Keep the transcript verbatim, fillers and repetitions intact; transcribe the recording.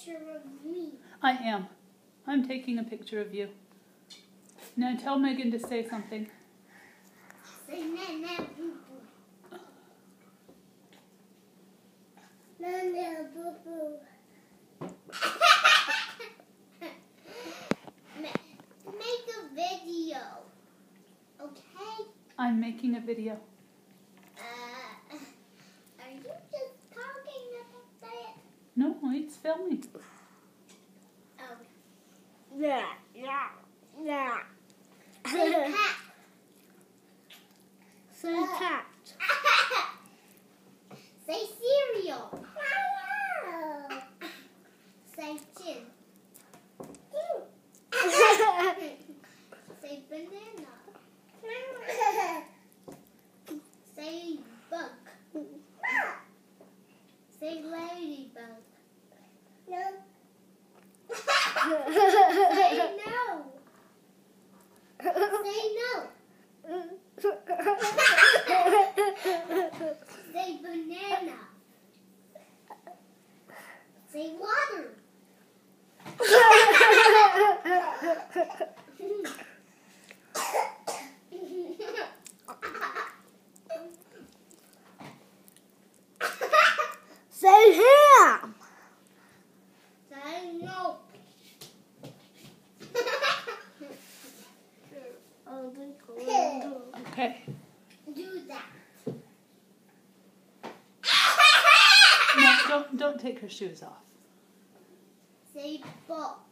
picture of me. I am. I'm taking a picture of you. Now tell Megan to say something. Say na na boo boo. Na na boo boo. Make a video. Okay? I'm making a video. Uh, are you just talking about that? No, it's filming. Oh. Yeah, yeah, yeah. Say cat. Say cat. Say cereal. Say chin. Say banana. Say bug. Say ladybug. No. Say no. Say no. Say banana. Say water. Say ham. Say no. Okay. Do that. No, don't, don't take her shoes off. Say ball.